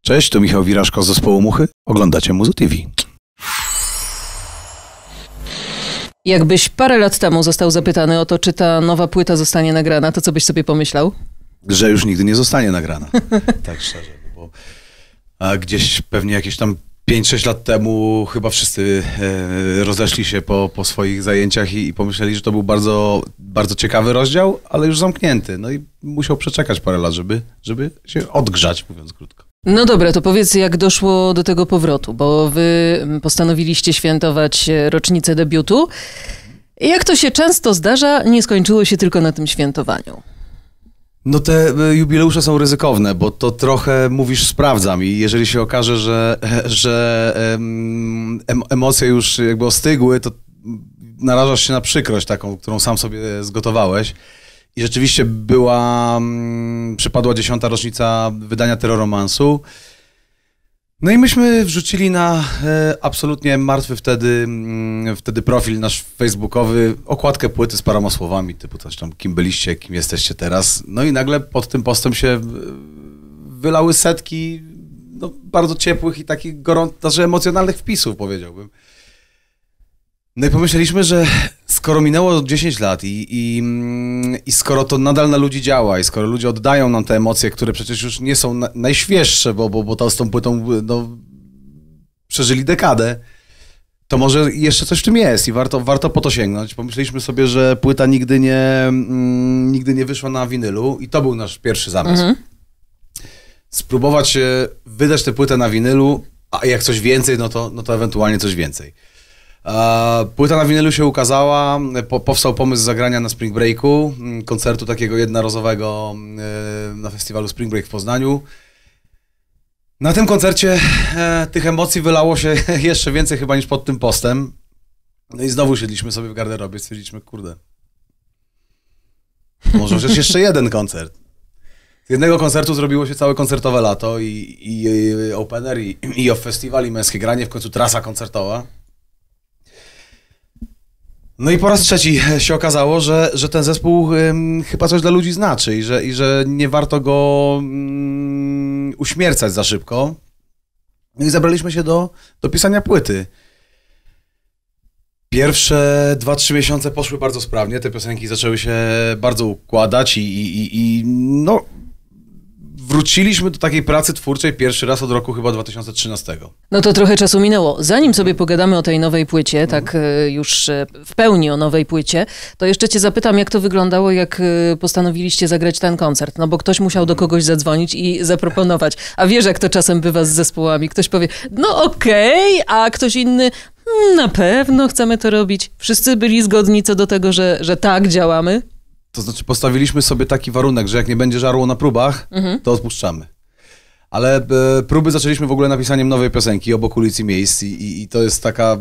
Cześć, to Michał Wiraszko z zespołu Muchy. Oglądacie Muzo TV. Jakbyś parę lat temu został zapytany o to, czy ta nowa płyta zostanie nagrana, to co byś sobie pomyślał? Że już nigdy nie zostanie nagrana. Tak szczerze. Bo gdzieś pewnie jakieś tam 5-6 lat temu chyba wszyscy rozeszli się po swoich zajęciach i pomyśleli, że to był bardzo, bardzo ciekawy rozdział, ale już zamknięty. No i musiał przeczekać parę lat, żeby się odgrzać, mówiąc krótko. No dobra, to powiedz, jak doszło do tego powrotu, bo wy postanowiliście świętować rocznicę debiutu. I jak to się często zdarza, nie skończyło się tylko na tym świętowaniu. No te jubileusze są ryzykowne, bo to trochę mówisz sprawdzam i jeżeli się okaże, że emocje już jakby ostygły, to narażasz się na przykrość taką, którą sam sobie zgotowałeś. I rzeczywiście przypadła 10. rocznica wydania Terroromansu. No i myśmy wrzucili na absolutnie martwy wtedy profil nasz facebookowy, okładkę płyty z paroma słowami, typu coś tam, kim byliście, kim jesteście teraz. No i nagle pod tym postem się wylały setki bardzo ciepłych i takich znaczy emocjonalnych wpisów, powiedziałbym. No i pomyśleliśmy, że skoro minęło 10 lat i skoro to nadal na ludzi działa i skoro ludzie oddają nam te emocje, które przecież już nie są najświeższe, bo to z tą płytą przeżyli dekadę, to może jeszcze coś w tym jest i warto po to sięgnąć. Pomyśleliśmy sobie, że płyta nigdy nie wyszła na winylu i to był nasz pierwszy zamysł. Spróbować wydać tę płytę na winylu, a jak coś więcej, no to ewentualnie coś więcej. Płyta na winylu się ukazała, powstał pomysł zagrania na Spring Breaku, koncertu takiego jednorazowego na festiwalu Spring Break w Poznaniu. Na tym koncercie tych emocji wylało się jeszcze więcej chyba niż pod tym postem. No i znowu siedliśmy sobie w garderobie, stwierdziliśmy, kurde, może przecież jeszcze jeden koncert. Z jednego koncertu zrobiło się całe koncertowe lato i opener, i off festiwal, i męskie granie, w końcu trasa koncertowa. No i po raz trzeci się okazało, że ten zespół chyba coś dla ludzi znaczy i że nie warto go uśmiercać za szybko. No i zabraliśmy się do pisania płyty. Pierwsze 2-3 miesiące poszły bardzo sprawnie, te piosenki zaczęły się bardzo układać i wróciliśmy do takiej pracy twórczej pierwszy raz od roku chyba 2013. No to trochę czasu minęło. Zanim sobie pogadamy o tej nowej płycie, tak już w pełni o nowej płycie, to jeszcze cię zapytam, jak to wyglądało, jak postanowiliście zagrać ten koncert. No bo ktoś musiał do kogoś zadzwonić i zaproponować. A wiesz, jak to czasem bywa z zespołami. Ktoś powie, no okej, a ktoś inny, na pewno chcemy to robić. Wszyscy byli zgodni co do tego, że tak, działamy. To znaczy postawiliśmy sobie taki warunek, że jak nie będzie żarło na próbach, to odpuszczamy. Ale próby zaczęliśmy w ogóle napisaniem nowej piosenki obok ulic i miejsc i to jest taka...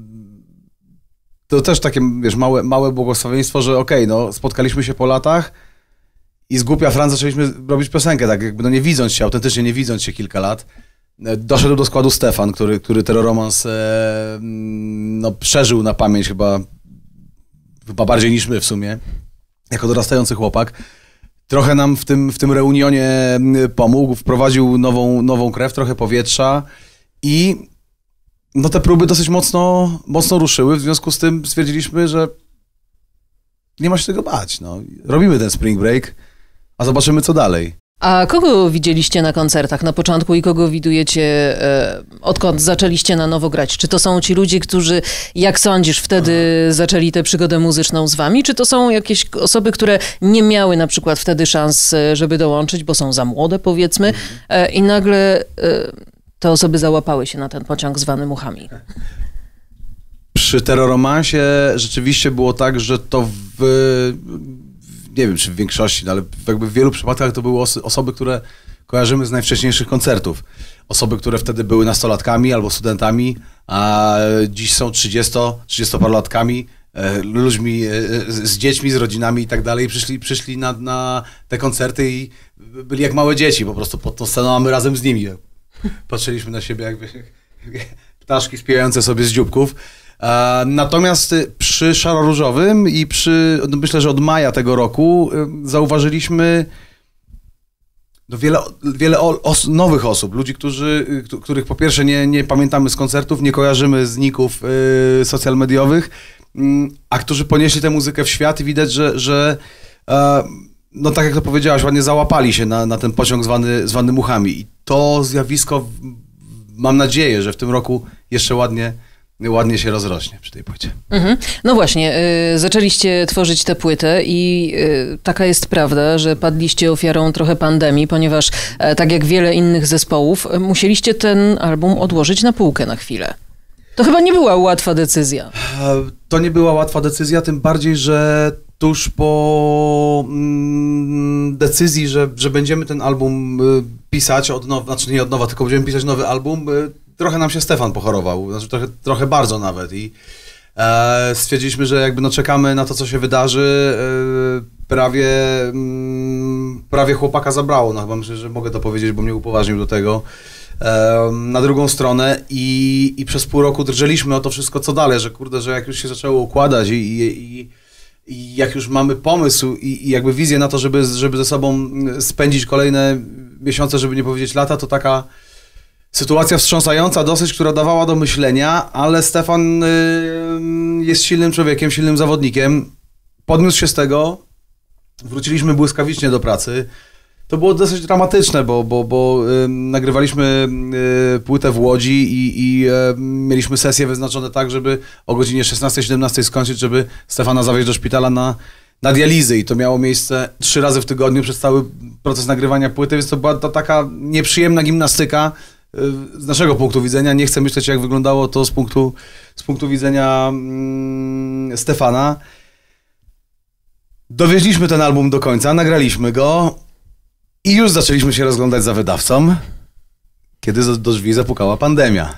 To też takie, wiesz, małe błogosławieństwo, że spotkaliśmy się po latach i z głupia Fran zaczęliśmy robić piosenkę, tak jakby nie widząc się, autentycznie nie widząc się kilka lat. Doszedł do składu Stefan, który Terroromans przeżył na pamięć chyba bardziej niż my w sumie. Jako dorastający chłopak, trochę nam w tym reunionie pomógł, wprowadził nową krew, trochę powietrza i te próby dosyć mocno ruszyły, w związku z tym stwierdziliśmy, że nie ma się tego bać. Robimy ten Spring Break, a zobaczymy co dalej. A kogo widzieliście na koncertach na początku i kogo widujecie, odkąd zaczęliście na nowo grać? Czy to są ci ludzie, którzy, jak sądzisz, wtedy zaczęli tę przygodę muzyczną z wami? Czy to są jakieś osoby, które nie miały na przykład wtedy szans, żeby dołączyć, bo są za młode, powiedzmy, i nagle te osoby załapały się na ten pociąg zwany Muchami? Przy Terroromansie rzeczywiście było tak, że to nie wiem, czy w większości, ale jakby w wielu przypadkach to były osoby, które kojarzymy z najwcześniejszych koncertów. Osoby, które wtedy były nastolatkami albo studentami, a dziś są 30-parolatkami, ludźmi z dziećmi, z rodzinami i tak dalej. Przyszli na te koncerty i byli jak małe dzieci po prostu pod tą sceną, a my razem z nimi. Patrzyliśmy na siebie jakby ptaszki spijające sobie z dzióbków. Natomiast przy Szaro-Różowym i myślę, że od maja tego roku zauważyliśmy no wiele nowych osób, ludzi, których po pierwsze nie pamiętamy z koncertów, nie kojarzymy z ników social mediowych, a którzy ponieśli tę muzykę w świat i widać, że no tak jak to powiedziałaś, ładnie załapali się na ten pociąg zwany muchami. I to zjawisko, mam nadzieję, że w tym roku jeszcze ładnie się rozrośnie przy tej płycie. No właśnie, zaczęliście tworzyć tę płytę i taka jest prawda, że padliście ofiarą trochę pandemii, ponieważ tak jak wiele innych zespołów, musieliście ten album odłożyć na półkę na chwilę. To chyba nie była łatwa decyzja. To nie była łatwa decyzja, tym bardziej, że tuż po decyzji, że będziemy ten album pisać od nowa, znaczy nie od nowa, tylko będziemy pisać nowy album, trochę nam się Stefan pochorował, znaczy trochę bardzo nawet i stwierdziliśmy, że jakby no czekamy na to, co się wydarzy, prawie chłopaka zabrało, no chyba myślę, że mogę to powiedzieć, bo mnie upoważnił do tego, na drugą stronę i przez pół roku drżeliśmy o to wszystko, co dalej, że kurde, że jak już się zaczęło układać i jak już mamy pomysł i jakby wizję na to, żeby ze sobą spędzić kolejne miesiące, żeby nie powiedzieć lata, to taka sytuacja wstrząsająca dosyć, która dawała do myślenia, ale Stefan jest silnym człowiekiem, silnym zawodnikiem. Podniósł się z tego, wróciliśmy błyskawicznie do pracy. To było dosyć dramatyczne, bo nagrywaliśmy płytę w Łodzi i mieliśmy sesje wyznaczone tak, żeby o godzinie 16-17 skończyć, żeby Stefana zawieźć do szpitala na dializy i to miało miejsce 3 razy w tygodniu przez cały proces nagrywania płyty, więc to była to taka nieprzyjemna gimnastyka z naszego punktu widzenia. Nie chcę myśleć, jak wyglądało to z punktu widzenia Stefana. Dowieźliśmy ten album do końca, nagraliśmy go i już zaczęliśmy się rozglądać za wydawcą, kiedy do drzwi zapukała pandemia.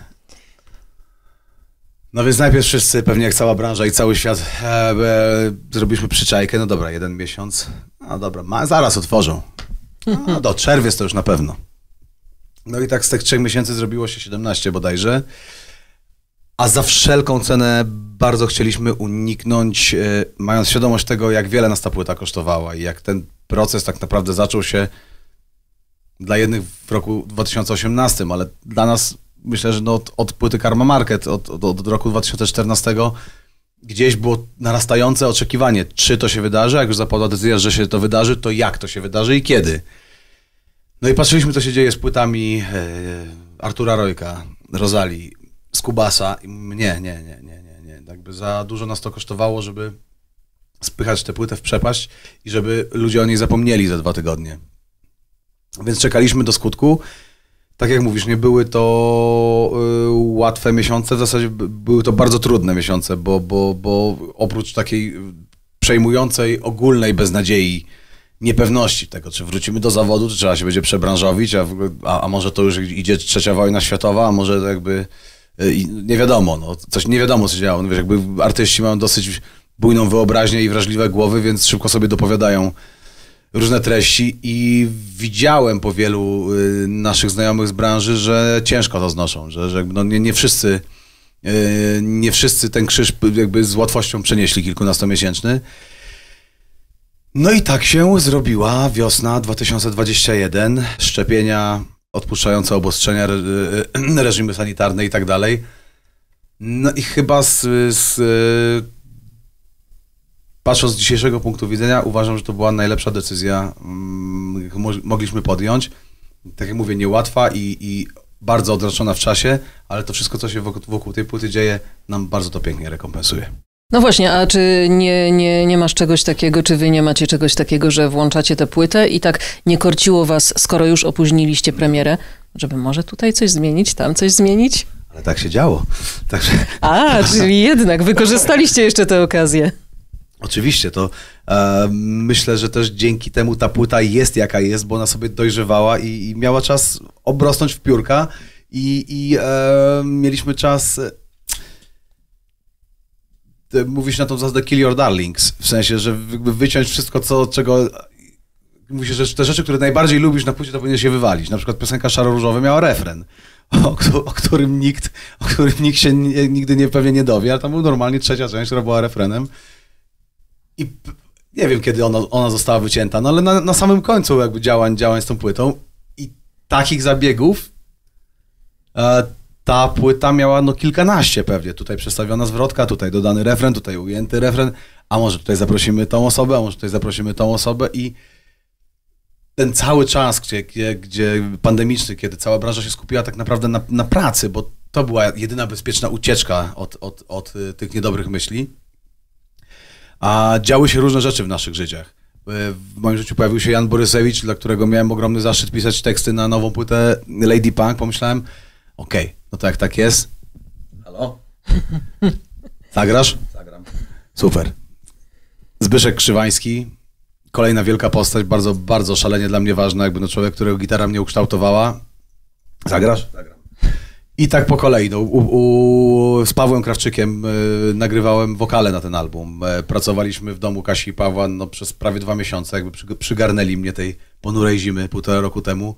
No więc najpierw wszyscy, pewnie jak cała branża i cały świat, zrobiliśmy przyczajkę. No dobra, 1 miesiąc. No dobra, zaraz otworzą. No do czerwiec to już na pewno. No i tak z tych 3 miesięcy zrobiło się 17 bodajże. A za wszelką cenę bardzo chcieliśmy uniknąć, mając świadomość tego, jak wiele nas ta płyta kosztowała i jak ten proces tak naprawdę zaczął się dla jednych w roku 2018, ale dla nas myślę, że no od płyty Karma Market, od roku 2014 gdzieś było narastające oczekiwanie, czy to się wydarzy, jak już zapadła decyzja, że się to wydarzy, to jak to się wydarzy i kiedy. No i patrzyliśmy, co się dzieje z płytami Artura Rojka, Rozali, Skubasa i nie. Jakby za dużo nas to kosztowało, żeby spychać tę płytę w przepaść i żeby ludzie o niej zapomnieli za 2 tygodnie. Więc czekaliśmy do skutku. Tak jak mówisz, nie były to łatwe miesiące, w zasadzie były to bardzo trudne miesiące, bo oprócz takiej przejmującej, ogólnej beznadziei, niepewności tego, czy wrócimy do zawodu, czy trzeba się będzie przebranżowić, a może to już idzie 3. wojna światowa, a może to jakby nie wiadomo, no, nie wiadomo co działo. No, wiesz, jakby artyści mają dosyć bujną wyobraźnię i wrażliwe głowy, więc szybko sobie dopowiadają różne treści i widziałem po wielu naszych znajomych z branży, że ciężko to znoszą, że jakby no nie wszyscy ten krzyż jakby z łatwością przenieśli kilkunastomiesięczny. No i tak się zrobiła wiosna 2021, szczepienia, odpuszczające obostrzenia, reżimy sanitarne i tak dalej. No i chyba patrząc z dzisiejszego punktu widzenia, uważam, że to była najlepsza decyzja, jaką mogliśmy podjąć. Tak jak mówię, niełatwa i bardzo odroczona w czasie, ale to wszystko, co się wokół tej płyty dzieje, nam bardzo to pięknie rekompensuje. No właśnie, a czy nie masz czegoś takiego, czy wy nie macie czegoś takiego, że włączacie tę płytę i tak nie korciło was, skoro już opóźniliście premierę, żeby może tutaj coś zmienić, tam coś zmienić? Ale tak się działo. Także... czyli jednak wykorzystaliście jeszcze tę okazję. Oczywiście, to myślę, że też dzięki temu ta płyta jest jaka jest, bo ona sobie dojrzewała i miała czas obrosnąć w piórka i mieliśmy czas... Mówisz na tą zasadę kill your darlings, w sensie, że wyciąć wszystko, czego... Mówisz, że te rzeczy, które najbardziej lubisz na płycie, to powinien się wywalić. Na przykład piosenka Szaro-Różowy miała refren, o którym nikt się pewnie nie dowie, ale tam był normalnie 3. część, która była refrenem. I Nie wiem, kiedy ona została wycięta, no ale na samym końcu jakby działań z tą płytą i takich zabiegów ta płyta miała no kilkanaście pewnie. Tutaj przestawiona zwrotka, tutaj dodany refren, tutaj ujęty refren, a może tutaj zaprosimy tą osobę, a może tutaj zaprosimy tą osobę i ten cały czas, gdzie pandemiczny, kiedy cała branża się skupiła tak naprawdę na pracy, bo to była jedyna bezpieczna ucieczka od tych niedobrych myśli, a działy się różne rzeczy w naszych życiach. W moim życiu pojawił się Jan Borysewicz, dla którego miałem ogromny zaszczyt pisać teksty na nową płytę Lady Punk. Pomyślałem, okej, no to jak tak jest... Halo? Zagrasz? Zagram. Super. Zbyszek Krzywański, kolejna wielka postać, bardzo, bardzo szalenie dla mnie ważna, jakby no człowiek, którego gitara mnie ukształtowała. Zagrasz? Zagram. I tak po kolei. No, z Pawłem Krawczykiem nagrywałem wokale na ten album. Pracowaliśmy w domu Kasi i Pawła no, przez prawie 2 miesiące, jakby przygarnęli mnie tej ponurej zimy 1,5 roku temu.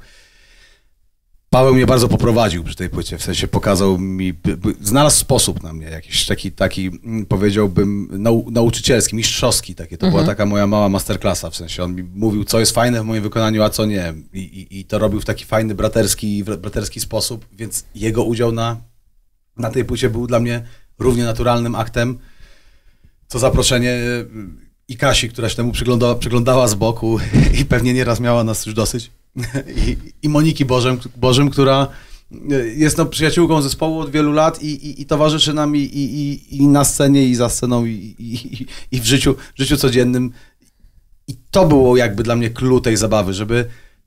Paweł mnie bardzo poprowadził przy tej płycie, w sensie pokazał mi, znalazł sposób na mnie, jakiś taki powiedziałbym, nauczycielski, mistrzowski taki. To była taka moja mała masterclassa, w sensie on mi mówił, co jest fajne w moim wykonaniu, a co nie. I to robił w taki fajny, braterski sposób, więc jego udział na tej płycie był dla mnie równie naturalnym aktem, co zaproszenie i Kasi, która się temu przyglądała z boku i pewnie nieraz miała nas już dosyć. I Moniki Bożym, która jest no, przyjaciółką zespołu od wielu lat i towarzyszy nam i na scenie, i za sceną, i w życiu codziennym. I to było jakby dla mnie clue tej zabawy, żeby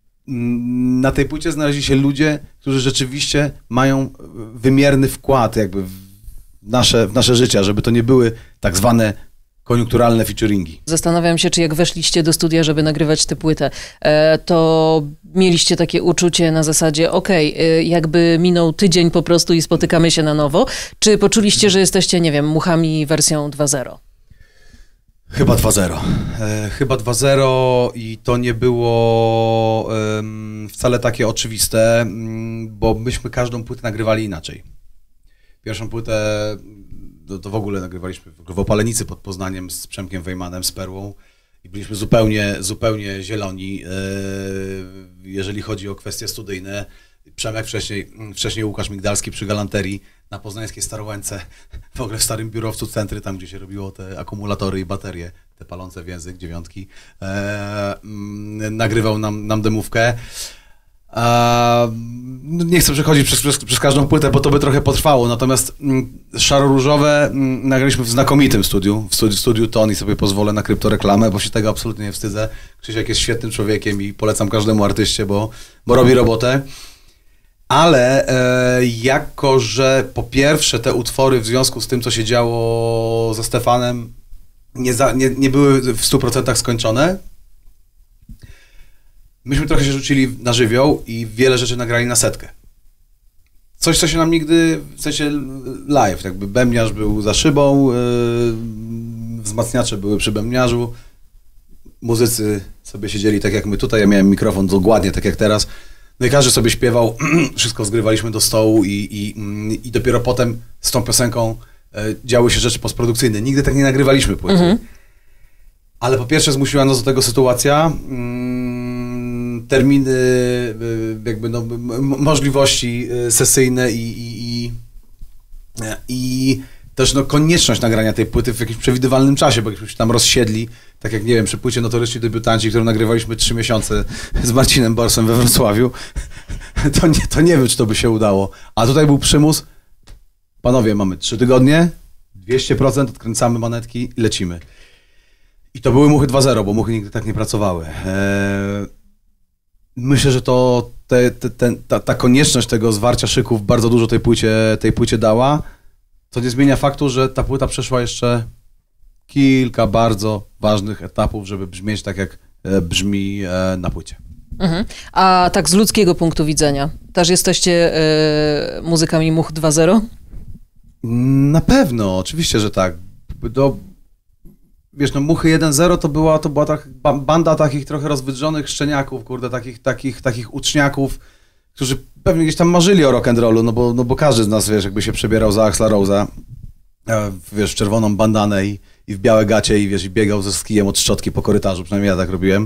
na tej płycie znaleźli się ludzie, którzy rzeczywiście mają wymierny wkład jakby w nasze życie, żeby to nie były tak zwane koniunkturalne featuringi. Zastanawiam się, czy jak weszliście do studia, żeby nagrywać tę płytę, to mieliście takie uczucie na zasadzie, jakby minął tydzień po prostu i spotykamy się na nowo, czy poczuliście, że jesteście, nie wiem, muchami wersją 2.0? Chyba 2.0. Chyba 2.0 i to nie było wcale takie oczywiste, bo myśmy każdą płytę nagrywali inaczej. Pierwszą płytę to w ogóle nagrywaliśmy w Opalenicy pod Poznaniem z Przemkiem Wejmanem, z Perłą i byliśmy zupełnie zieloni, jeżeli chodzi o kwestie studyjne. Przemek wcześniej Łukasz Migdalski przy Galanterii na poznańskiej Starołęce, w ogóle w starym biurowcu Centry, tam gdzie się robiło te akumulatory i baterie, te palące w język, 9, nagrywał nam demówkę. Nie chcę przechodzić przez każdą płytę, bo to by trochę potrwało, natomiast Szaro-Różowe nagraliśmy w znakomitym studiu, w studiu Ton i sobie pozwolę na kryptoreklamę, bo się tego absolutnie nie wstydzę. Krzysiek jest świetnym człowiekiem i polecam każdemu artyście, bo robi robotę. Ale jako, że po pierwsze te utwory w związku z tym, co się działo ze Stefanem, nie były w 100% skończone, myśmy trochę się rzucili na żywioł i wiele rzeczy nagrali na setkę. Coś, co się nam nigdy, w sensie live, jakby bębniarz był za szybą, wzmacniacze były przy bębniarzu, muzycy sobie siedzieli tak jak my tutaj, ja miałem mikrofon dokładnie tak jak teraz, no i każdy sobie śpiewał, wszystko zgrywaliśmy do stołu i dopiero potem z tą piosenką działy się rzeczy postprodukcyjne. Nigdy tak nie nagrywaliśmy płyty. Ale po pierwsze zmusiła nas do tego sytuacja, terminy, jakby no, możliwości sesyjne i też no, konieczność nagrania tej płyty w jakimś przewidywalnym czasie, bo jakbyśmy się tam rozsiedli, tak jak nie wiem, przy płycie Notoryczni Debiutanci, którą nagrywaliśmy 3 miesiące z Marcinem Borsem we Wrocławiu, to nie wiem, czy to by się udało. A tutaj był przymus, panowie, mamy 3 tygodnie, 200%, odkręcamy manetki i lecimy. I to były muchy 2.0, bo muchy nigdy tak nie pracowały. Myślę, że ta konieczność tego zwarcia szyków bardzo dużo tej płycie dała. To nie zmienia faktu, że ta płyta przeszła jeszcze kilka bardzo ważnych etapów, żeby brzmieć tak, jak brzmi na płycie. A tak z ludzkiego punktu widzenia, też jesteście muzykami much 2.0? Na pewno, oczywiście, że tak. Wiesz, no muchy 1.0 to była banda takich trochę rozwydrzonych szczeniaków, kurde, takich uczniaków, którzy pewnie gdzieś tam marzyli o rock'n'rollu, no bo każdy z nas, wiesz, jakby się przebierał za Axla Rose'a. wiesz, w czerwoną bandanę i w białe gacie i wiesz, i biegał ze skijem od szczotki po korytarzu, przynajmniej ja tak robiłem.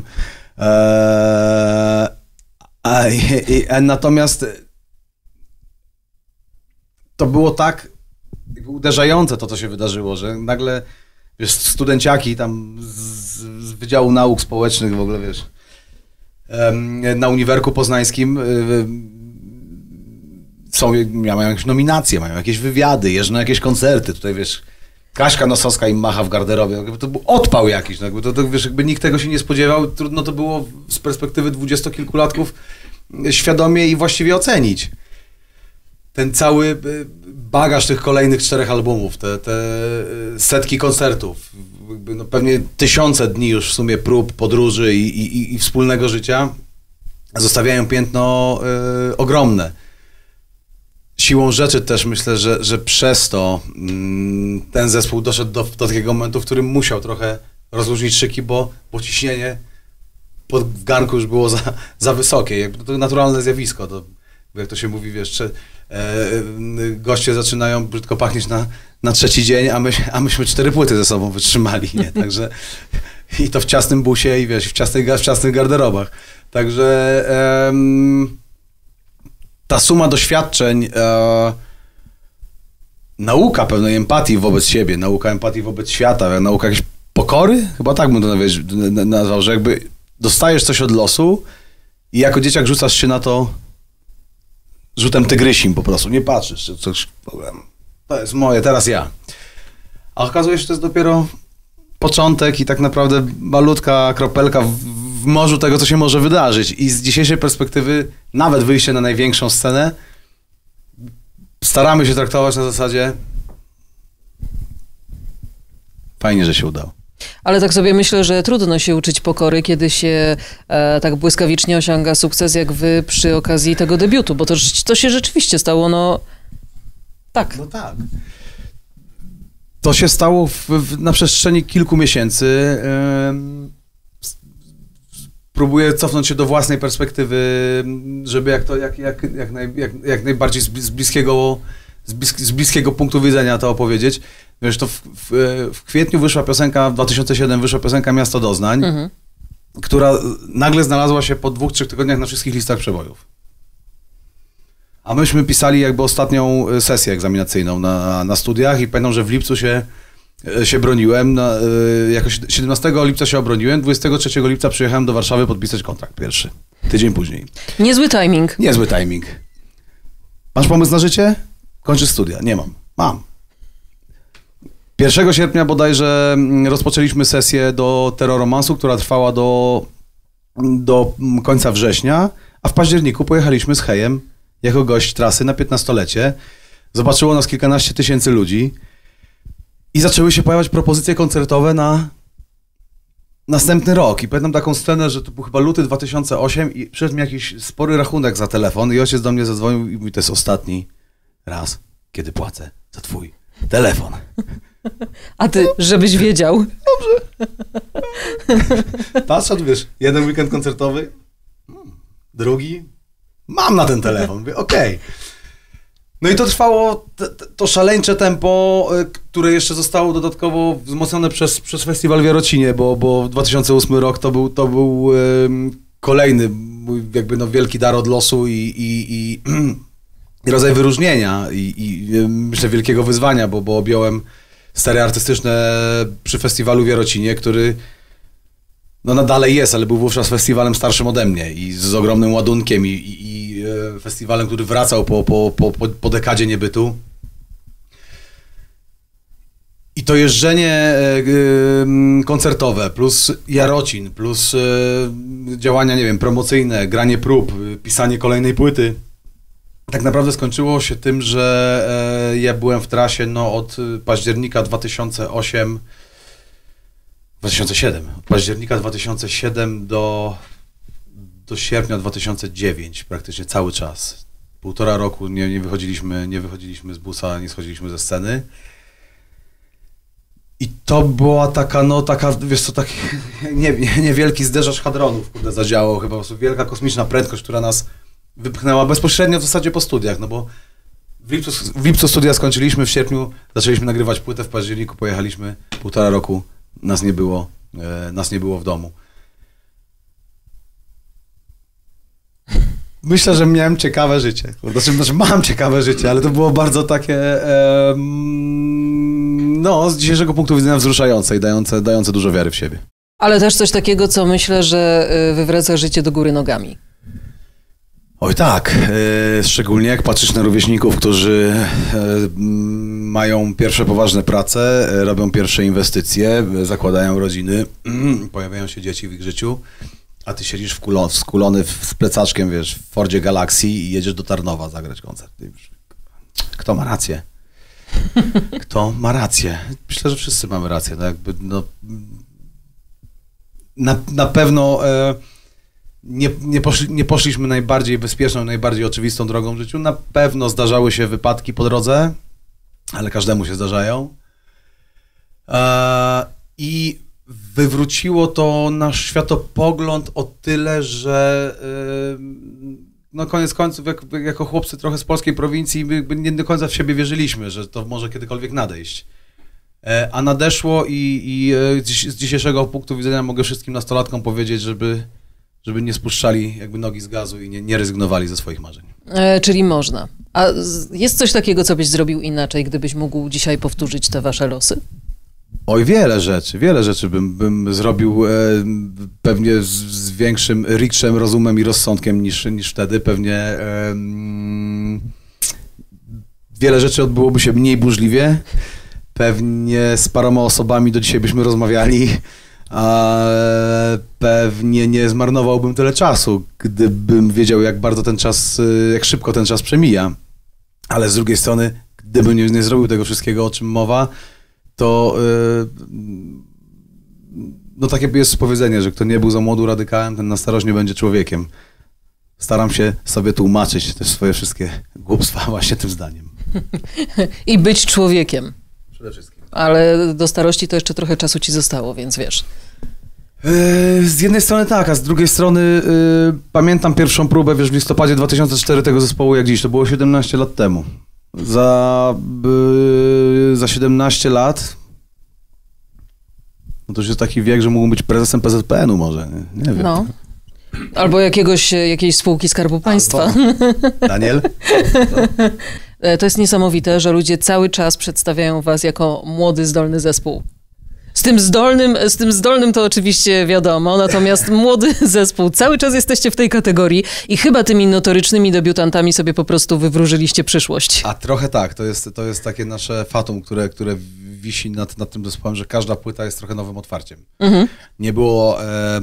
Natomiast to było tak uderzające to, co się wydarzyło, że nagle, wiesz, studenciaki tam z Wydziału Nauk Społecznych w ogóle, wiesz, na Uniwerku Poznańskim mają jakieś nominacje, mają jakieś wywiady, jeżdżą na jakieś koncerty, tutaj wiesz, Kaśka Nosowska im macha w garderobie, to był odpał jakiś, no, to wiesz, jakby nikt tego się nie spodziewał, trudno to było z perspektywy 20-kilkulatków świadomie i właściwie ocenić. Ten cały bagaż tych kolejnych 4 albumów, te setki koncertów, no pewnie tysiące dni już w sumie prób, podróży i wspólnego życia zostawiają piętno ogromne. Siłą rzeczy też myślę, że przez to ten zespół doszedł do takiego momentu, w którym musiał trochę rozluźnić szyki, bo ciśnienie w garnku już było za wysokie. Jakby to naturalne zjawisko. To, jak to się mówi, wiesz, goście zaczynają brzydko pachnieć na trzeci dzień, a myśmy 4 płyty ze sobą wytrzymali, nie? Także i to w ciasnym busie i wiesz, w ciasnych garderobach. Także ta suma doświadczeń, nauka pewnej empatii wobec siebie, nauka empatii wobec świata, nauka jakiejś pokory, chyba tak bym to nazwał, że jakby dostajesz coś od losu i jako dzieciak rzucasz się na to rzutem tygrysim po prostu, nie patrzysz, czy coś, to jest moje, teraz ja. A okazuje się, że to jest dopiero początek i tak naprawdę malutka kropelka w morzu tego, co się może wydarzyć. I z dzisiejszej perspektywy nawet wyjście na największą scenę staramy się traktować na zasadzie fajnie, że się udało. Ale tak sobie myślę, że trudno się uczyć pokory, kiedy się tak błyskawicznie osiąga sukces, jak wy przy okazji tego debiutu, bo to się rzeczywiście stało, no tak. No tak. To się stało na przestrzeni kilku miesięcy. Próbuję cofnąć się do własnej perspektywy, żeby jak najbardziej z bliskiego punktu widzenia to opowiedzieć. Wiesz, to w kwietniu wyszła piosenka, w 2007 wyszła piosenka Miasto Doznań, która nagle znalazła się po 2-3 tygodniach na wszystkich listach przebojów. A myśmy pisali jakby ostatnią sesję egzaminacyjną na studiach i pamiętam, że w lipcu się broniłem, jakoś 17 lipca się obroniłem, 23 lipca przyjechałem do Warszawy podpisać kontrakt pierwszy, tydzień później. Niezły timing. Niezły timing. Masz pomysł na życie? Kończysz studia. Nie mam. Mam. 1 sierpnia bodajże rozpoczęliśmy sesję do Terroromansu, która trwała do końca września, a w październiku pojechaliśmy z Hejem jako gość trasy na 15-lecie. Zobaczyło nas kilkanaście tysięcy ludzi i zaczęły się pojawiać propozycje koncertowe na następny rok. I pamiętam taką scenę, że to był chyba luty 2008 i przyszedł mi jakiś spory rachunek za telefon i ojciec do mnie zadzwonił i mówi, to jest ostatni raz, kiedy płacę za twój telefon. A ty, żebyś wiedział. Dobrze. Patrzę, wiesz, jeden weekend koncertowy, drugi, mam na ten telefon, mówię, okej. No i to trwało, to szaleńcze tempo, które jeszcze zostało dodatkowo wzmocnione przez festiwal w Jarocinie, bo 2008 rok to był kolejny mój jakby no wielki dar od losu i rodzaj wyróżnienia i myślę wielkiego wyzwania, bo objąłem sceny artystyczne przy festiwalu w Jarocinie, który no dalej jest, ale był wówczas festiwalem starszym ode mnie i z ogromnym ładunkiem i festiwalem, który wracał po dekadzie niebytu. I to jeżdżenie koncertowe, plus Jarocin, plus działania, nie wiem, promocyjne, granie prób, pisanie kolejnej płyty, tak naprawdę skończyło się tym, że ja byłem w trasie od października 2007, od października 2007 do sierpnia 2009, praktycznie cały czas. 1,5 roku nie wychodziliśmy z busa, nie schodziliśmy ze sceny. I to była taka, wiesz co, taki niewielki zderzacz hadronów, kurde, zadziałał chyba, po prostu wielka kosmiczna prędkość, która nas wypchnęła bezpośrednio w zasadzie po studiach, no bo W lipcu studia skończyliśmy, w sierpniu zaczęliśmy nagrywać płytę, w październiku pojechaliśmy, 1,5 roku nas nie było w domu. Myślę, że miałem ciekawe życie. Znaczy mam ciekawe życie, ale to było bardzo takie, z dzisiejszego punktu widzenia wzruszające i dające dużo wiary w siebie. Ale też coś takiego, co myślę, że wywraca życie do góry nogami. Oj tak, szczególnie jak patrzysz na rówieśników, którzy mają pierwsze poważne prace, robią pierwsze inwestycje, zakładają rodziny, pojawiają się dzieci w ich życiu, a ty siedzisz skulony z plecaczkiem, wiesz, w Fordzie Galaxy i jedziesz do Tarnowa zagrać koncert. Kto ma rację? Kto ma rację? Myślę, że wszyscy mamy rację. Na pewno nie poszliśmy najbardziej bezpieczną, najbardziej oczywistą drogą w życiu. Na pewno zdarzały się wypadki po drodze, ale każdemu się zdarzają. I wywróciło to nasz światopogląd o tyle, że koniec końców jako chłopcy trochę z polskiej prowincji nie do końca w siebie wierzyliśmy, że to może kiedykolwiek nadejść. A nadeszło i z dzisiejszego punktu widzenia mogę wszystkim nastolatkom powiedzieć, żeby nie spuszczali jakby nogi z gazu i nie rezygnowali ze swoich marzeń. Czyli można. A jest coś takiego, co byś zrobił inaczej, gdybyś mógł dzisiaj powtórzyć te wasze losy? Oj, wiele rzeczy bym zrobił pewnie z większym rikszem, rozumem i rozsądkiem niż wtedy. Pewnie wiele rzeczy odbyłoby się mniej burzliwie. Pewnie z paroma osobami do dzisiaj byśmy rozmawiali, a pewnie nie zmarnowałbym tyle czasu, gdybym wiedział, jak szybko ten czas przemija. Ale z drugiej strony, gdybym nie zrobił tego wszystkiego, o czym mowa, to takie jest powiedzenie, że kto nie był za młodu radykałem, ten na starość nie będzie człowiekiem. Staram się sobie tłumaczyć te swoje wszystkie głupstwa właśnie tym zdaniem. I być człowiekiem. Przede wszystkim. Ale do starości to jeszcze trochę czasu ci zostało, więc wiesz. Z jednej strony tak, a z drugiej strony pamiętam pierwszą próbę, w listopadzie 2004 tego zespołu jak dziś, to było 17 lat temu. Za 17 lat to już jest taki wiek, że mógłbym być prezesem PZPN-u może, nie wiem. No. Albo jakiejś spółki Skarbu Państwa. Daniel? To jest niesamowite, że ludzie cały czas przedstawiają was jako młody, zdolny zespół. Z tym zdolnym to oczywiście wiadomo, natomiast młody zespół, cały czas jesteście w tej kategorii i chyba tymi notorycznymi debiutantami sobie po prostu wywróżyliście przyszłość. A trochę tak, to jest takie nasze fatum, które wisi nad tym zespołem, że każda płyta jest trochę nowym otwarciem. Mhm. Nie było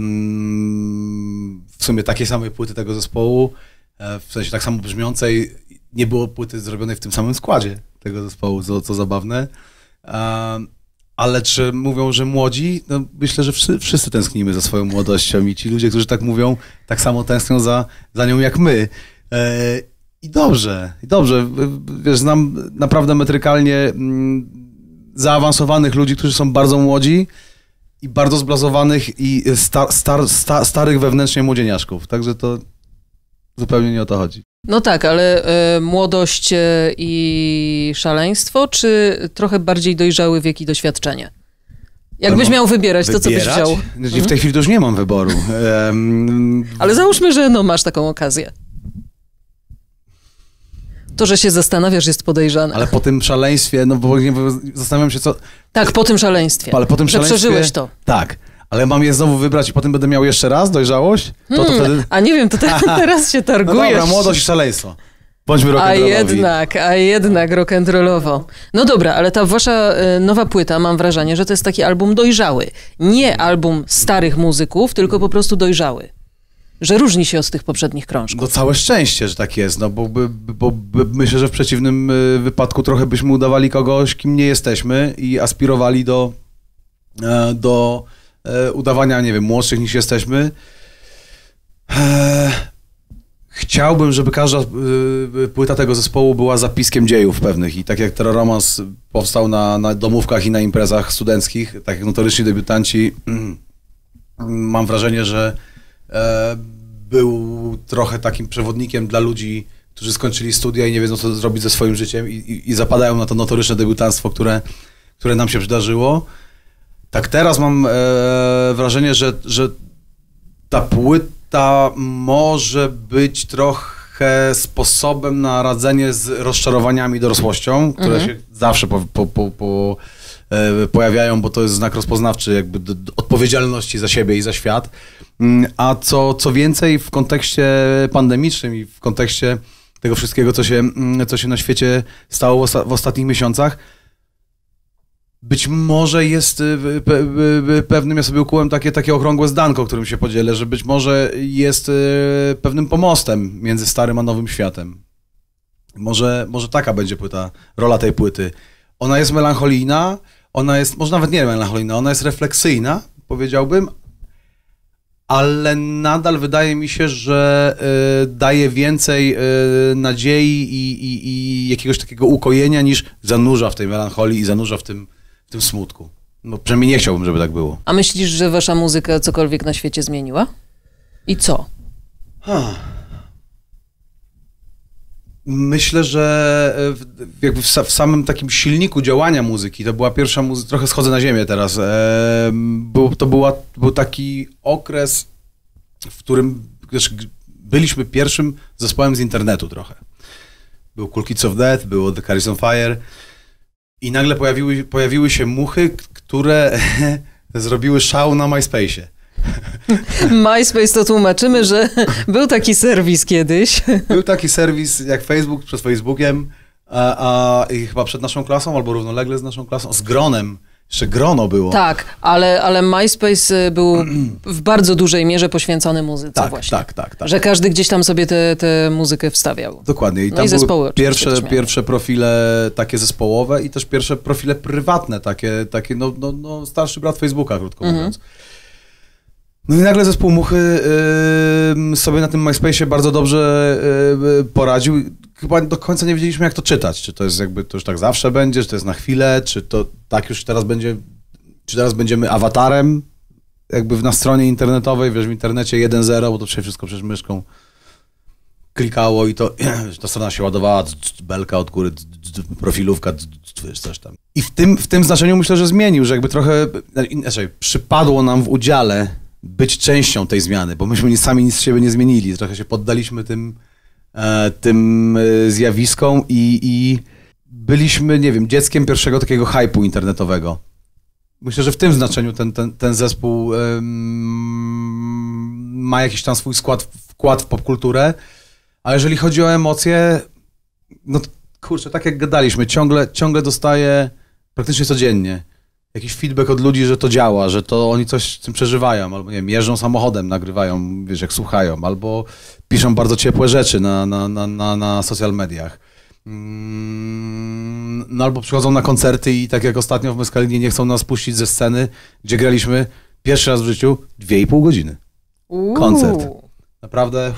w sumie takiej samej płyty tego zespołu, w sensie tak samo brzmiącej, nie było płyty zrobionej w tym samym składzie tego zespołu, co zabawne. Ale czy mówią, że młodzi? No myślę, że wszyscy tęsknimy za swoją młodością i ci ludzie, którzy tak mówią, tak samo tęsknią za nią jak my. I dobrze. Wiesz, znam naprawdę metrykalnie zaawansowanych ludzi, którzy są bardzo młodzi i bardzo zblazowanych i starych wewnętrznie młodzieniaszków. Także to zupełnie nie o to chodzi. No tak, ale młodość i szaleństwo, czy trochę bardziej dojrzały wiek i doświadczenie? Jakbyś miał wybierać, to co byś wziął? W tej chwili to już nie mam wyboru. Ale załóżmy, że masz taką okazję. To, że się zastanawiasz, jest podejrzane. Ale po tym szaleństwie, bo zastanawiam się, co... Tak, po tym szaleństwie. Ale po tym szaleństwie... przeżyłeś to. Tak. Ale mam je znowu wybrać i potem będę miał jeszcze raz dojrzałość? To wtedy... A nie wiem, to teraz się targujesz. No dobra, młodość i szaleństwo. Bądźmy rock'n'rollowi. A jednak rock'n'rollowo. No dobra, ale ta wasza nowa płyta, mam wrażenie, że to jest taki album dojrzały. Nie album starych muzyków, tylko po prostu dojrzały. Że różni się od tych poprzednich krążków. No całe szczęście, że tak jest, bo myślę, że w przeciwnym wypadku trochę byśmy udawali kogoś, kim nie jesteśmy i aspirowali do udawania, nie wiem, młodszych niż jesteśmy. Chciałbym, żeby każda płyta tego zespołu była zapiskiem dziejów pewnych i tak jak Terror Romance powstał na domówkach i na imprezach studenckich, tak jak notoryczni debiutanci, mam wrażenie, że był trochę takim przewodnikiem dla ludzi którzy skończyli studia i nie wiedzą, co zrobić ze swoim życiem i zapadają na to notoryczne debiutanstwo, które nam się przydarzyło. Tak teraz mam wrażenie, że ta płyta może być trochę sposobem na radzenie z rozczarowaniami dorosłością, które się zawsze pojawiają, bo to jest znak rozpoznawczy jakby odpowiedzialności za siebie i za świat. A co więcej, w kontekście pandemicznym i w kontekście tego wszystkiego, co się na świecie stało w ostatnich miesiącach, być może jest pewnym, ja sobie ukułem takie okrągłe zdanko, którym się podzielę, że być może jest pewnym pomostem między starym a nowym światem. Może taka będzie rola tej płyty. Ona jest melancholijna, ona jest, może nawet nie melancholijna, ona jest refleksyjna, powiedziałbym, ale nadal wydaje mi się, że daje więcej nadziei i jakiegoś takiego ukojenia, niż zanurza w tej melancholii i zanurza w tym smutku. No, przynajmniej nie chciałbym, żeby tak było. A myślisz, że wasza muzyka cokolwiek na świecie zmieniła? I co? Był że jakby w samym takim silniku działania muzyki, to była pierwsza muzyka, trochę schodzę na ziemię teraz, był taki okres, w którym byliśmy pierwszym zespołem z internetu trochę. Był Cool Kids of Death, było The Caris on Fire i nagle pojawiły się muchy, które zrobiły szał na MySpace'ie. MySpace to tłumaczymy, że był taki serwis kiedyś. Był taki serwis jak Facebook przed Facebookiem, i chyba przed naszą klasą, albo równolegle z naszą klasą, z Gronem. Jeszcze Grono było. Tak, ale MySpace był w bardzo dużej mierze poświęcony muzyce właśnie. Tak. Że każdy gdzieś tam sobie tę muzykę wstawiał. Dokładnie. I tam były pierwsze profile takie zespołowe i też pierwsze profile prywatne, takie starszy brat Facebooka, krótko mówiąc. No i nagle zespół Muchy sobie na tym MySpace'ie bardzo dobrze poradził. Chyba do końca nie wiedzieliśmy, jak to czytać. Czy to jest jakby, to już tak zawsze będzie, czy to jest na chwilę, czy to tak już teraz będzie, czy teraz będziemy awatarem jakby na stronie internetowej, wiesz, w internecie 1.0, bo to się wszystko przecież myszką klikało i to ta strona się ładowała, belka od góry, profilówka, coś tam. I w tym znaczeniu myślę, że zmienił, że jakby trochę, przypadło nam w udziale być częścią tej zmiany, bo myśmy sami nic z siebie nie zmienili. Trochę się poddaliśmy tym zjawiskom i byliśmy, nie wiem, dzieckiem pierwszego takiego hype'u internetowego. Myślę, że w tym znaczeniu ten zespół ma jakiś tam swój wkład w popkulturę, a jeżeli chodzi o emocje, no kurczę, tak jak gadaliśmy, ciągle dostaję praktycznie codziennie jakiś feedback od ludzi, że to działa, że to oni coś z tym przeżywają, albo nie wiem, jeżdżą samochodem, nagrywają, wiesz, jak słuchają, albo piszą bardzo ciepłe rzeczy na social mediach. No albo przychodzą na koncerty i tak jak ostatnio w Mescalinie nie chcą nas puścić ze sceny, gdzie graliśmy pierwszy raz w życiu 2,5 godziny. Koncert. Naprawdę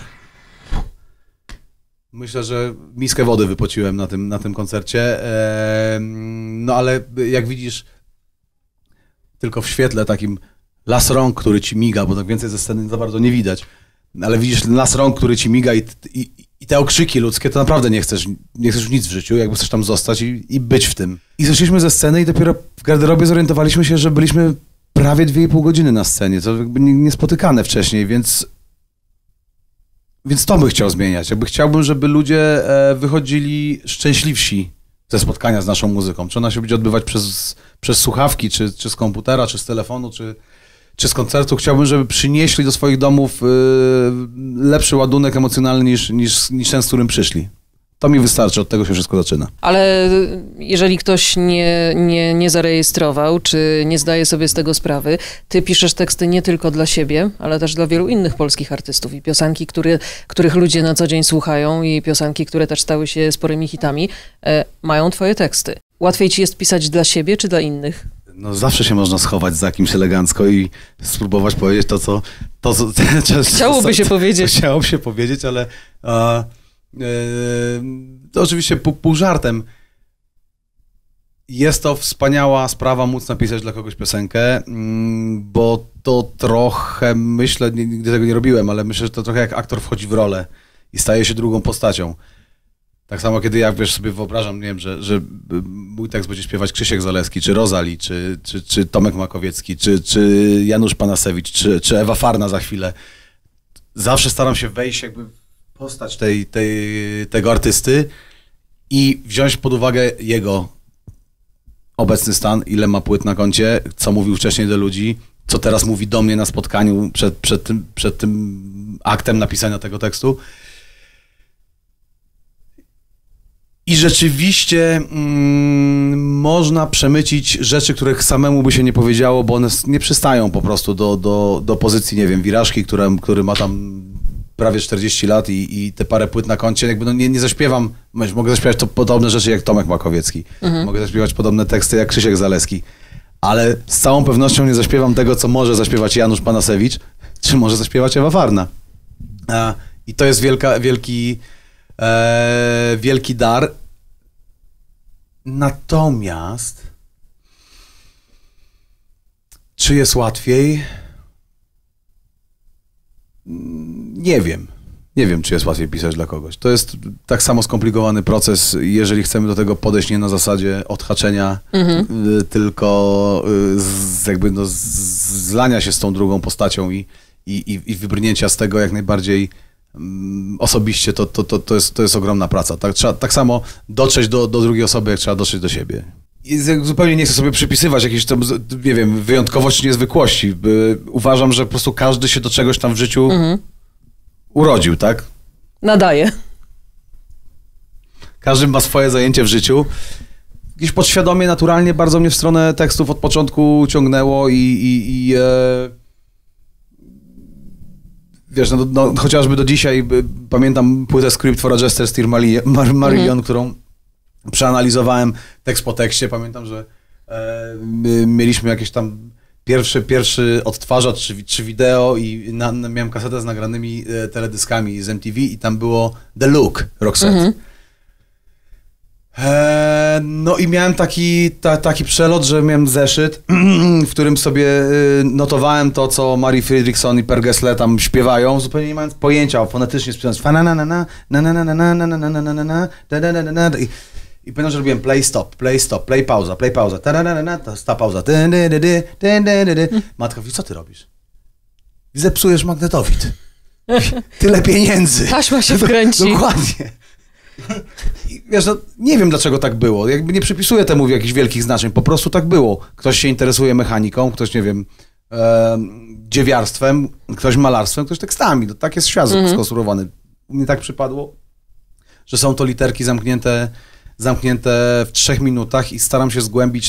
myślę, że miskę wody wypociłem na tym koncercie. No ale jak widzisz, tylko w świetle takim las rąk, który ci miga, bo tak więcej ze sceny za bardzo nie widać, ale widzisz las rąk, który ci miga i te okrzyki ludzkie, to naprawdę nie chcesz już nic w życiu, jakby chcesz tam zostać i być w tym. I zeszliśmy ze sceny i dopiero w garderobie zorientowaliśmy się, że byliśmy prawie 2,5 godziny na scenie, co jakby niespotykane wcześniej, więc to bym chciał zmieniać. Jakby chciałbym, żeby ludzie wychodzili szczęśliwsi ze spotkania z naszą muzyką. Czy ona się będzie odbywać przez słuchawki, czy z komputera, czy z telefonu, czy z koncertu. Chciałbym, żeby przynieśli do swoich domów lepszy ładunek emocjonalny niż ten, z którym przyszli. To mi wystarczy, od tego się wszystko zaczyna. Ale jeżeli ktoś nie zarejestrował, czy nie zdaje sobie z tego sprawy, ty piszesz teksty nie tylko dla siebie, ale też dla wielu innych polskich artystów i piosenki, których ludzie na co dzień słuchają i piosenki, które też stały się sporymi hitami, mają twoje teksty. Łatwiej ci jest pisać dla siebie, czy dla innych? No zawsze się można schować za kimś elegancko i spróbować powiedzieć to, co chciałoby się powiedzieć. Chciałoby się powiedzieć, ale to oczywiście pół żartem. Jest to wspaniała sprawa móc napisać dla kogoś piosenkę, bo to trochę, myślę, nigdy tego nie robiłem, ale myślę, że to trochę jak aktor wchodzi w rolę i staje się drugą postacią. Tak samo, kiedy ja, wiesz, sobie wyobrażam, nie wiem, że mój tekst będzie śpiewać Krzysiek Zaleski, czy Rozali, czy Tomek Makowiecki, czy Janusz Panasewicz, czy Ewa Farna za chwilę. Zawsze staram się wejść jakby w postać tego artysty i wziąć pod uwagę jego obecny stan, ile ma płyt na koncie, co mówił wcześniej do ludzi, co teraz mówi do mnie na spotkaniu przed tym aktem napisania tego tekstu. I rzeczywiście można przemycić rzeczy, których samemu by się nie powiedziało, bo one nie przystają po prostu do pozycji, nie wiem, Wirażki, który ma tam prawie 40 lat i te parę płyt na koncie, jakby no nie zaśpiewam, mogę zaśpiewać to podobne rzeczy jak Tomek Makowiecki, mogę zaśpiewać podobne teksty jak Krzysiek Zaleski, ale z całą pewnością nie zaśpiewam tego, co może zaśpiewać Janusz Panasewicz, czy może zaśpiewać Ewa Farna. I to jest wielki dar. Natomiast czy jest łatwiej? Nie wiem. Nie wiem, czy jest łatwiej pisać dla kogoś. To jest tak samo skomplikowany proces, jeżeli chcemy do tego podejść nie na zasadzie odhaczenia, tylko zlania się z tą drugą postacią i wybrnięcia z tego jak najbardziej osobiście, to jest ogromna praca. Tak samo dotrzeć do drugiej osoby, jak trzeba dotrzeć do siebie. I zupełnie nie chcę sobie przypisywać jakiejś tam, nie wiem, wyjątkowości czy niezwykłości. Uważam, że po prostu każdy się do czegoś tam w życiu urodził, tak? Nadaje. Każdy ma swoje zajęcie w życiu. Gdzieś podświadomie, naturalnie bardzo mnie w stronę tekstów od początku ciągnęło wiesz, chociażby do dzisiaj pamiętam płytę Script for a Jester Steer Marillion, którą przeanalizowałem tekst po tekście. Pamiętam, że mieliśmy jakieś tam pierwszy odtwarzacz czy wideo i miałem kasetę z nagranymi teledyskami z MTV i tam było The Look Roxette. No i miałem taki przelot, że miałem zeszyt, w którym sobie notowałem to, co Mari Fredriksson i Per Gessle tam śpiewają, zupełnie nie mając pojęcia, fonetycznie śpiewając i pamiętam, że robiłem play, stop, play, pauza, ta pauza, matka mówi, co ty robisz? Zepsujesz magnetowid. Tyle pieniędzy. Taśma się wkręci. Dokładnie. I wiesz, no, nie wiem dlaczego tak było. Jakby nie przypisuję temu jakichś wielkich znaczeń. Po prostu tak było. Ktoś się interesuje mechaniką, ktoś, nie wiem, dziewiarstwem, ktoś malarstwem, ktoś tekstami. No, tak jest świat skonstruowany. Mnie tak przypadło, że są to literki zamknięte w 3 minutach i staram się zgłębić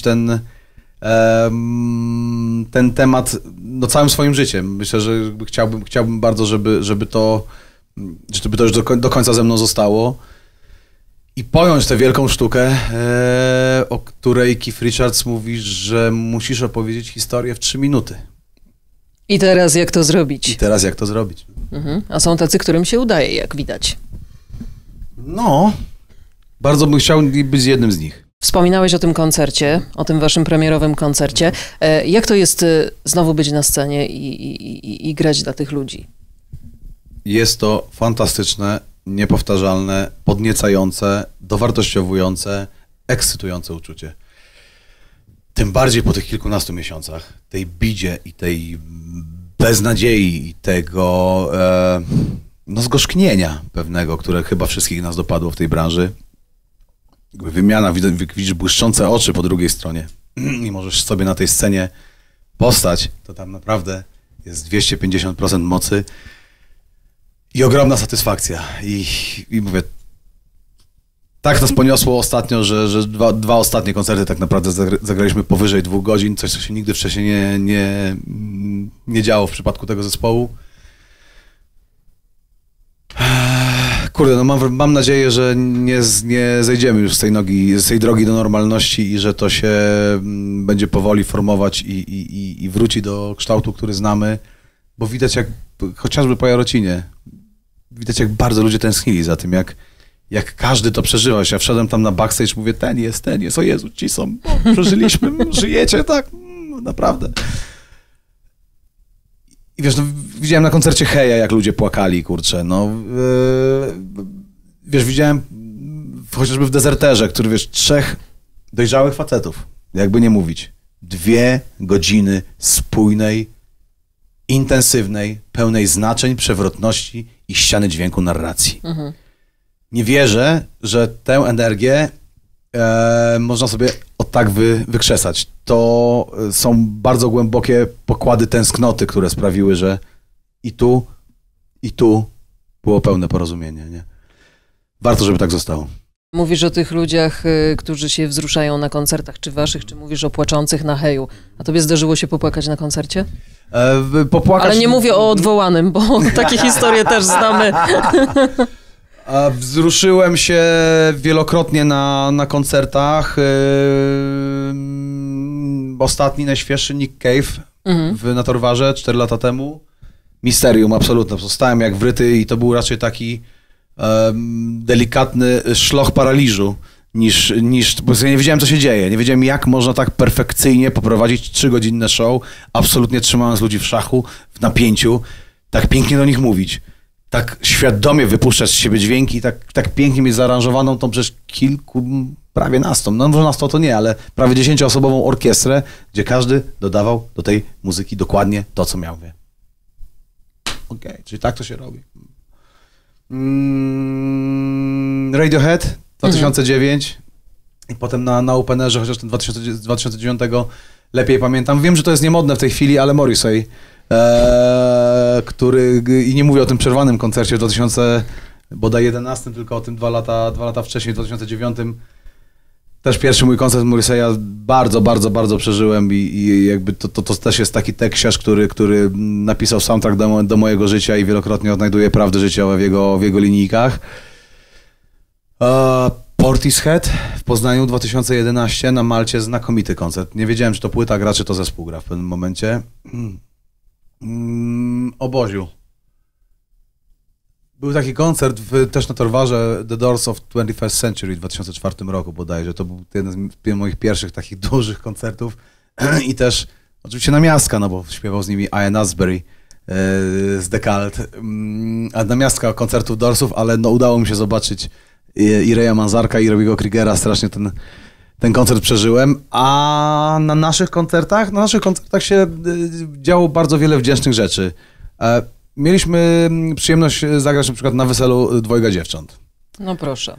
ten temat no, całym swoim życiem. Myślę, że chciałbym bardzo, żeby to już do końca ze mną zostało i pojąć tę wielką sztukę, o której Keith Richards mówi, że musisz opowiedzieć historię w 3 minuty. I teraz jak to zrobić? A są tacy, którym się udaje, jak widać. No, bardzo bym chciał być jednym z nich. Wspominałeś o tym koncercie, o tym waszym premierowym koncercie. Jak to jest znowu być na scenie i grać dla tych ludzi? Jest to fantastyczne, niepowtarzalne, podniecające, dowartościowujące, ekscytujące uczucie. Tym bardziej po tych kilkunastu miesiącach, tej bidzie i tej beznadziei i tego zgorzknienia pewnego, które chyba wszystkich nas dopadło w tej branży. Wymiana, widzisz błyszczące oczy po drugiej stronie i możesz sobie na tej scenie postać, to tam naprawdę jest 250% mocy i ogromna satysfakcja. I mówię, tak nas poniosło ostatnio, że dwa ostatnie koncerty tak naprawdę zagraliśmy powyżej 2 godzin, coś, co się nigdy wcześniej nie działo w przypadku tego zespołu. Kurde, no mam nadzieję, że nie zejdziemy już z tej drogi do normalności i że to się będzie powoli formować i wróci do kształtu, który znamy, bo widać chociażby po Jarocinie, widać jak bardzo ludzie tęsknili za tym, jak każdy to przeżywał. Ja wszedłem tam na backstage, mówię, ten jest, o Jezu, ci są, przeżyliśmy, żyjecie, tak, naprawdę. I wiesz, no, widziałem na koncercie Heja, jak ludzie płakali, kurczę, no. Wiesz, widziałem chociażby w Dezerterze, który wiesz, 3 dojrzałych facetów, jakby nie mówić, 2 godziny spójnej, intensywnej, pełnej znaczeń, przewrotności i ściany dźwięku narracji. Nie wierzę, że tę energię można sobie tak wykrzesać. To są bardzo głębokie pokłady tęsknoty, które sprawiły, że i tu było pełne porozumienie. Nie? Warto, żeby tak zostało. Mówisz o tych ludziach, którzy się wzruszają na koncertach, czy waszych, czy mówisz o płaczących na heju. A tobie zdarzyło się popłakać na koncercie? Popłakać... Ale nie mówię o odwołanym, bo takie historie też znamy. Wzruszyłem się wielokrotnie na koncertach. Ostatni, najświeższy Nick Cave na Torwarze 4 lata temu. Misterium, absolutne. Zostałem jak wryty i to był raczej taki delikatny szloch paraliżu niż po prostu ja nie wiedziałem, co się dzieje. Nie wiedziałem, jak można tak perfekcyjnie poprowadzić 3-godzinne show, absolutnie trzymając ludzi w szachu, w napięciu, tak pięknie do nich mówić. Tak świadomie wypuszczać z siebie dźwięki, tak pięknie mieć zaaranżowaną tą przecież prawie nastą, no może na 100 to nie, ale prawie 10-osobową orkiestrę, gdzie każdy dodawał do tej muzyki dokładnie to, co miał. Okej, czyli tak to się robi. Radiohead 2009 i potem na Openerze, chociaż ten 2009 lepiej pamiętam. Wiem, że to jest niemodne w tej chwili, ale Morrissey, który, i nie mówię o tym przerwanym koncercie w 2011, tylko o tym 2 lata wcześniej, w 2009. Też pierwszy mój koncert Morrisseya bardzo przeżyłem i jakby to też jest taki teksiarz, który napisał soundtrack do mojego życia i wielokrotnie odnajduje prawdy życiowe w jego linijkach. Portishead w Poznaniu 2011, na Malcie, znakomity koncert. Nie wiedziałem, czy to płyta gra, czy to zespół gra w pewnym momencie. Oboziu. Był taki koncert też na Torwarze The Doors of 21st Century w 2004 roku bodajże. To był jeden z moich pierwszych takich dużych koncertów i też oczywiście namiastka, no bo śpiewał z nimi Ian Astbury z The Cult. A namiastka koncertów Doorsów, ale no udało mi się zobaczyć i Raya Manzarka i Robbie'ego Krigera. Strasznie ten koncert przeżyłem. A na naszych koncertach się działo bardzo wiele wdzięcznych rzeczy. Mieliśmy przyjemność zagrać na przykład na weselu 2 dziewcząt. No proszę.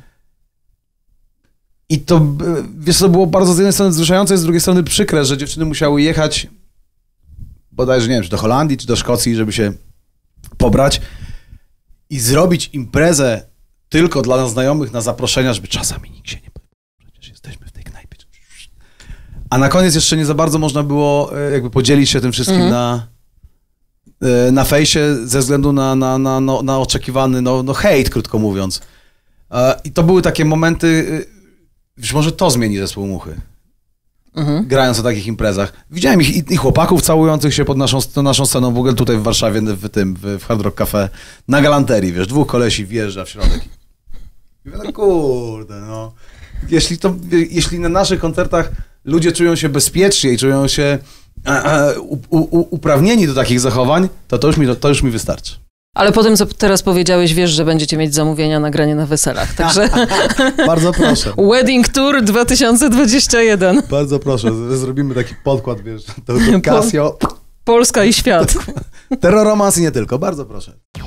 I to, wiesz, to było bardzo z jednej strony wzruszające, z drugiej strony przykre, że dziewczyny musiały jechać bodajże, nie wiem, czy do Holandii, czy do Szkocji, żeby się pobrać i zrobić imprezę tylko dla nas znajomych na zaproszenia, żeby czasami nikt się nie podobał. Przecież jesteśmy w tej knajpie. A na koniec jeszcze nie za bardzo można było jakby podzielić się tym wszystkim na fejsie ze względu na oczekiwany hejt, krótko mówiąc. I to były takie momenty, że może to zmieni zespół Muchy. Grając na takich imprezach. Widziałem ich i chłopaków całujących się pod naszą sceną, w ogóle tutaj w Warszawie, w Hard Rock Cafe, na galanterii, wiesz, 2 kolesi wjeżdża w środek. I mówię, no kurde, no. Jeśli na naszych koncertach ludzie czują się bezpiecznie i czują się uprawnieni do takich zachowań, to już mi wystarczy. Ale po tym, co teraz powiedziałeś, wiesz, że będziecie mieć zamówienia na granie na weselach, także... Bardzo proszę. Wedding Tour 2021. Bardzo proszę, zrobimy taki podkład, wiesz, to Casio. Polska i świat. Terror Romance i nie tylko, bardzo proszę.